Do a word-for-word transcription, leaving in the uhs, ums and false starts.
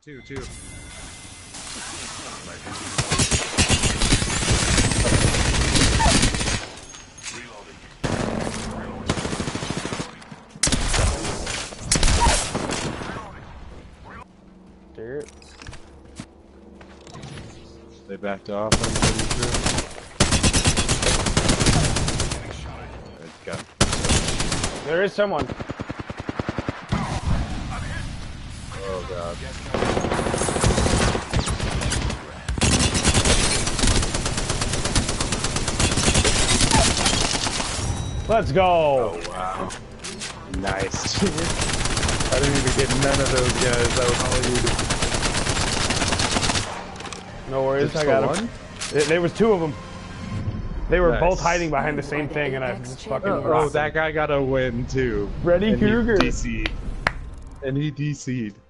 Two, two. Dirt. They backed off. I'm pretty sure. Let's go. There is someone. Oh god. Let's go. Oh wow. Nice. I didn't even get none of those guys. That was all you. No worries, Just I got one? them. There, there was two of them. They were Nice. both hiding behind the same thing, and I just fucking. Oh, oh that guy got a win too. Freddy and Krueger. He D C'd. And he D C'd.